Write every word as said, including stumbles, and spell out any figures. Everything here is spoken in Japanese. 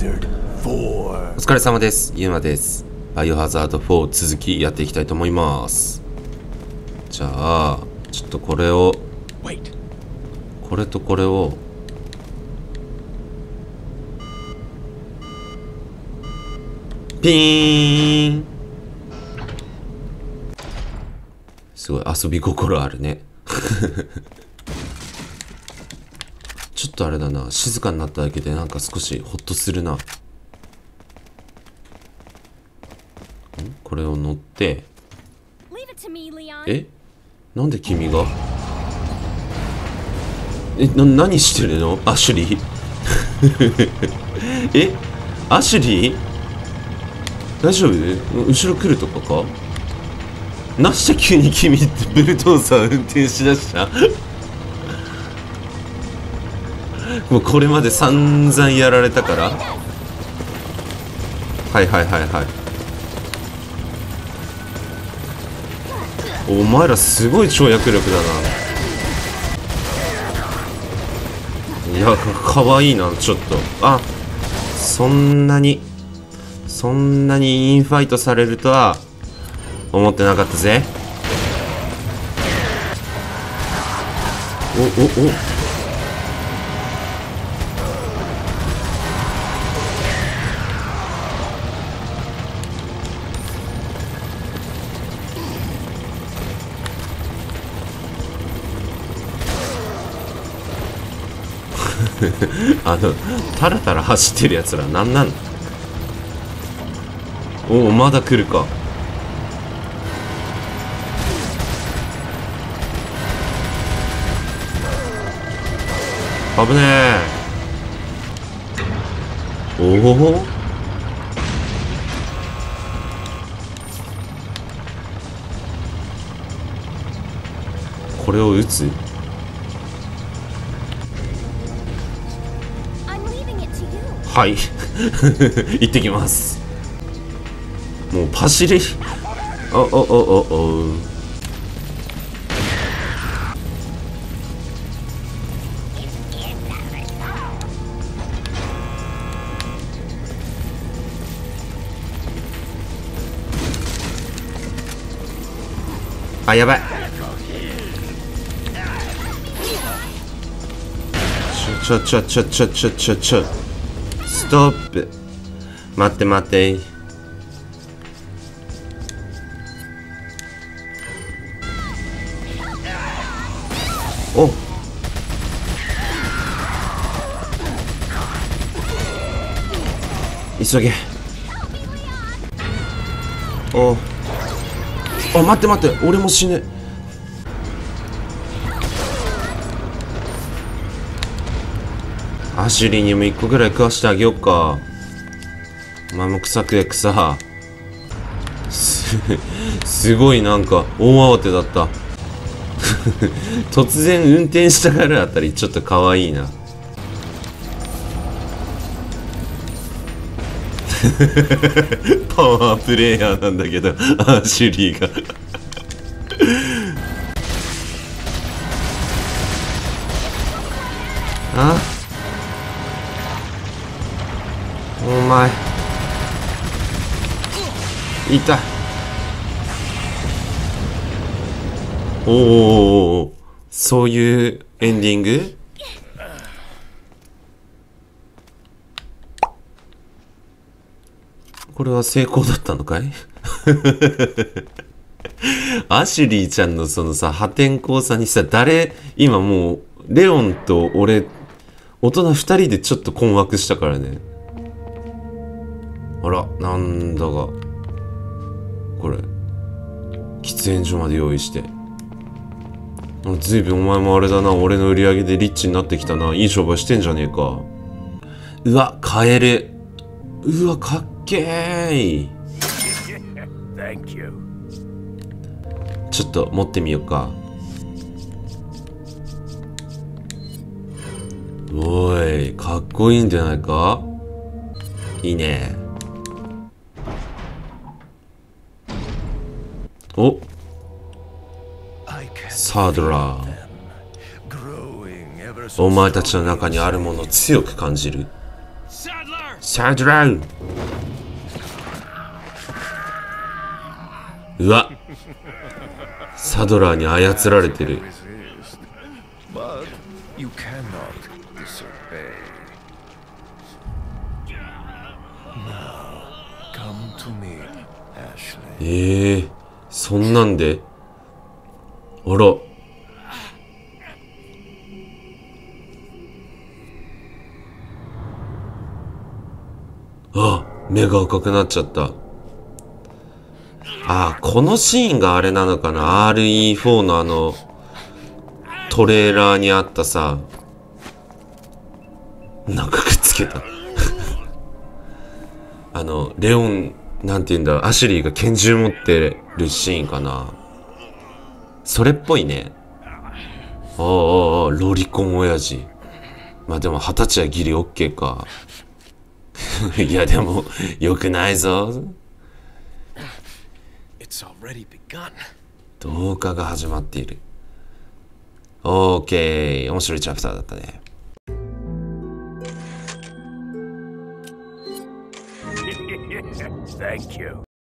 お疲れ様です。ゆうまです。バイオハザードフォー続きやっていきたいと思います。じゃあちょっとこれをこれとこれをピーン。すごい遊び心あるねちょっとあれだな、静かになっただけでなんか少しホッとするな。んこれを乗って、えなんで君がえな何してるのアシュリーえアシュリー大丈夫？後ろ来るとかか？なして急に君ってブルドーザー運転しだしたもうこれまで散々やられたから。はいはいはいはい。お前らすごい跳躍力だな。いやかわいいな。ちょっとあそんなにそんなにインファイトされるとは思ってなかったぜ。おおおあのタラタラ走ってるやつらなんなの？おおまだ来るか。危ねえ。おおこれを撃つ。はい行ってきます。もうパシリおおおおおあやばい。ちょちょちょちょちょちょちょストップ。待って待って。お急げ。おあ待って待って俺も死ぬ。アシュリーにも一個ぐらい食わしてあげよっか。お前も草食え草。すすごいなんか大慌てだった突然運転したがるあたりちょっと可愛いなパワープレイヤーなんだけどアシュリーがあお前いた。おおそういうエンディング。これは成功だったのかいアシュリーちゃんのそのさ破天荒さにさ誰今もうレオンと俺大人ふたりでちょっと困惑したからね。あらなんだがこれ喫煙所まで用意して。ずいぶんお前もあれだな、俺の売り上げでリッチになってきたな。いい商売してんじゃねえか。うわカエル。うわかっけーいちょっと持ってみようか。おいかっこいいんじゃないか。いいね。おサードラー。お前たちの中にあるものを強く感じる。 サドラウ。うわ、サドラーに操られてる。 But you cannot disobey. Now, come to me, Ashley. ええー、そんなんで。あら。あ、目が赤くなっちゃった。あ、このシーンがあれなのかな。 アールイーフォー のあのトレーラーにあったさ、なんかくっつけたあのレオン、なんて言うんだ、アシュリーが拳銃持ってるシーンかな。それっぽいね。ああああ、ロリコン親父。まあでも二十歳はギリオッケーかいやでもよくないぞ。動画が始まっている。オーケー、面白いチャプターだったね。 Thank you.